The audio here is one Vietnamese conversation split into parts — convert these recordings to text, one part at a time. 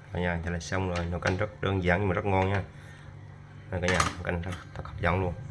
Cả nhà, vậy là xong rồi. Nồi canh rất đơn giản nhưng mà rất ngon nha. Cả nhà, nồi canh thật hấp dẫn luôn.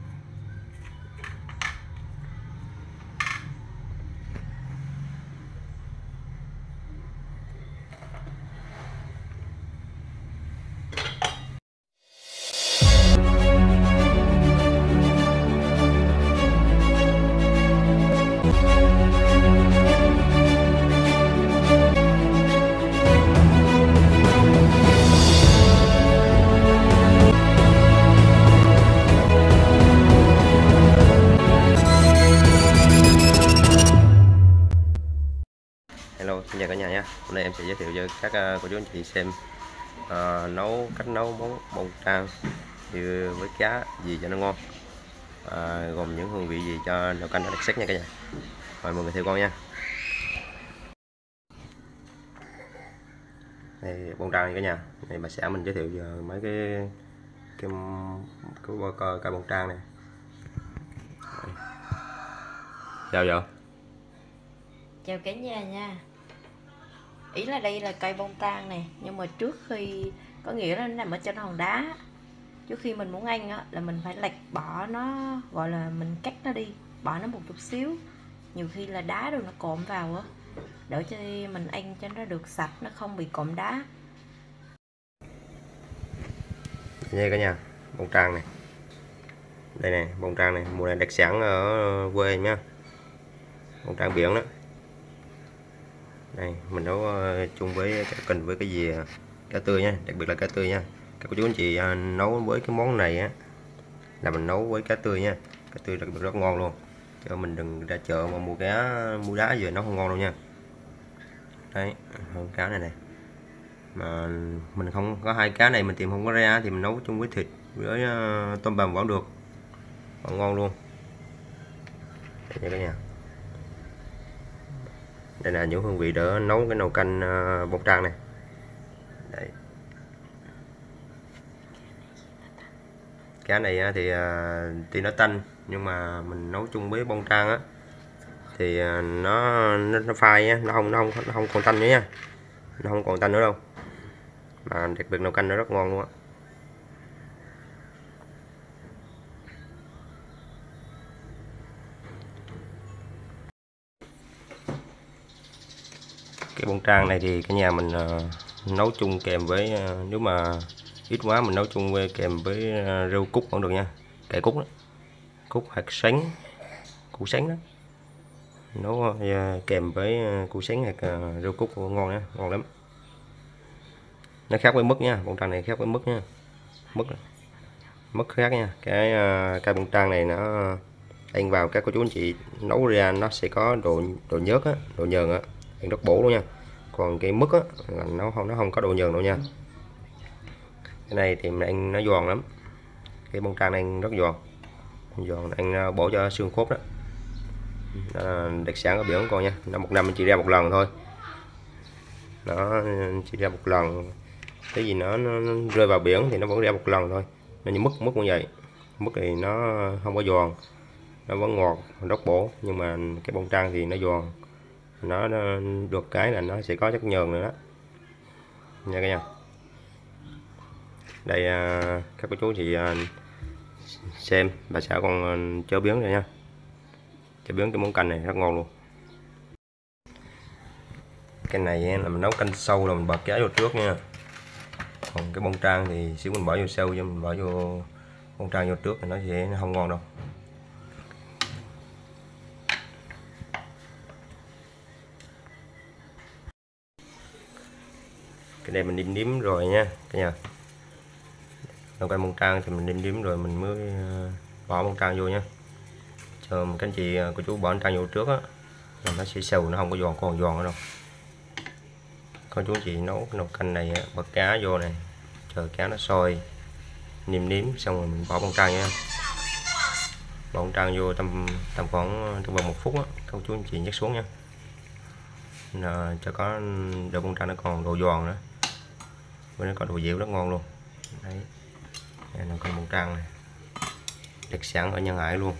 Hello, xin chào cả nhà nha. Hôm nay em sẽ giới thiệu cho các cô chú anh chị xem cách nấu món bông trang như với cá gì cho nó ngon, gồm những hương vị gì cho nồi canh nó đặc sắc nha cả nhà. Mời mọi người theo con nha. Đây bông trang cả nhà. Này bà xã mình giới thiệu giờ mấy cái cây bông trang này. Chào vợ. Chào cả nhà nha. Ý là đây là cây bông tang nè, nhưng mà trước khi, có nghĩa là nó nằm ở trên hòn đá. Trước khi mình muốn ăn á, là mình phải lặt bỏ nó, gọi là mình cắt nó đi, bỏ nó một chút xíu. Nhiều khi là đá rồi nó cộm vào á, để cho mình ăn cho nó được sạch, nó không bị cộm đá. Đây cả nhà, bông trang này. Đây nè, bông trang này, mùa này đặc sản ở quê em nha. Bông trang biển đó. Đây, mình nấu chung với cần với cái gì cá tươi nha, đặc biệt là cá tươi nha. Các cô chú anh chị nấu với cái món này á là mình nấu với cá tươi nha. Cá tươi đặc biệt rất ngon luôn. Chứ mình đừng ra chợ mà mua đá về nấu không ngon đâu nha. Đấy, cá này này. Mà mình không có hai cá này mình tìm không có ra thì mình nấu chung với thịt với tôm bằm vẫn được. Vẫn ngon luôn. Đây nha cả nhà. Đây là những hương vị để nấu cái nồi canh bông trang này. Đây. Cá này thì tuy nó tanh nhưng mà mình nấu chung với bông trang á thì nó phai á, nó không còn tanh nữa nha. Nó không còn tanh nữa đâu. Mà đặc biệt nồi canh nó rất ngon luôn á. Cái bông trang này thì cả nhà mình nấu chung kèm với nếu mà ít quá mình nấu chung kèm với rau cúc vẫn được nha. Cải cúc đó. Cúc hạt sánh, củ sánh đó. Nấu kèm với củ sánh hoặc rau cúc ngon nha, ngon lắm. Nó khác với mứt nha, bông trang này khác với mứt nha. Mứt khác nha. Cái cây bông trang này nó ăn vào các cô chú anh chị nấu ra nó sẽ có độ nhớt á, độ nhờn á, ăn rất bổ luôn nha. Còn cái mứt á là nó không có độ nhờn đâu nha. Cái này thì mình ăn nó giòn lắm. Cái bông trang này ăn rất giòn ăn bổ cho xương khớp đó. Đó là đặc sản ở biển của con nha. Nó một năm mình chỉ ra một lần thôi. Nó chỉ ra một lần. Cái gì nó rơi vào biển thì nó vẫn ra một lần thôi. Nó như mứt cũng vậy. Mứt thì nó không có giòn, nó vẫn ngọt, rất bổ. Nhưng mà cái bông trang thì nó giòn, nó được cái là nó sẽ có chất nhờn nữa đó nha cả nhà. Đây các cô chú chị xem bà xã còn chế biến rồi nha. Chế biến cái món canh này rất ngon luôn. Cái này là mình nấu canh sâu là mình bật cá vô trước nha. Còn cái bông trang thì xíu mình bỏ vô sâu, cho mình bỏ vô bông trang vô trước thì nó sẽ không ngon đâu. Cái này mình nêm rồi nha cả nhà. Nấu canh bông trang thì mình nêm rồi mình mới bỏ bông trang vô nha. Chờ các anh chị cô chú bỏ bông trang vô trước á là nó sẽ sâu, nó không có còn giòn nữa đâu. Con chú chị nấu cái nồi canh này bật cá vô này, chờ cá nó sôi nêm xong rồi mình bỏ bông trang nha. Bỏ bông trang vô tầm khoảng trong vòng 1 phút á, con chú anh chị nhấc xuống nha. Cho có đậu bông trang nó còn độ giòn nữa, với nó có độ dẻo rất ngon luôn. Đấy, đây là con bông trang này, đặc sản ở Nhân Hải luôn.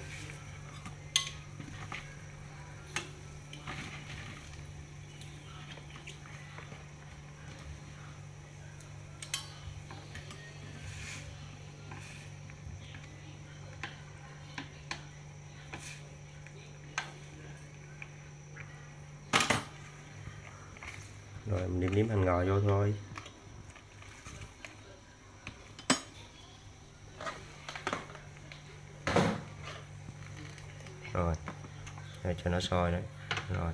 Rồi mình nếm hành ngò vô thôi. Rồi để cho nó sôi đấy. Rồi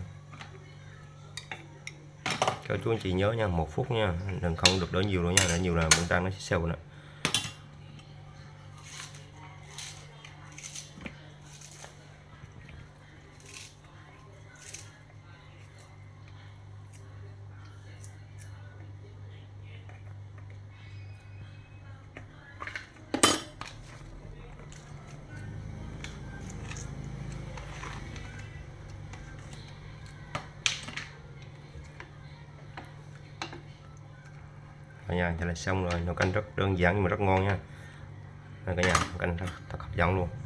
các chú anh chị nhớ nha, 1 phút nha, đừng không được đổ nhiều đâu nha, để nhiều là bông tan nó sẽ xêu nữa. Rồi nha, vậy là xong rồi. Nấu canh rất đơn giản nhưng mà rất ngon nha. Rồi cả nhà, nấu canh thật hấp dẫn luôn.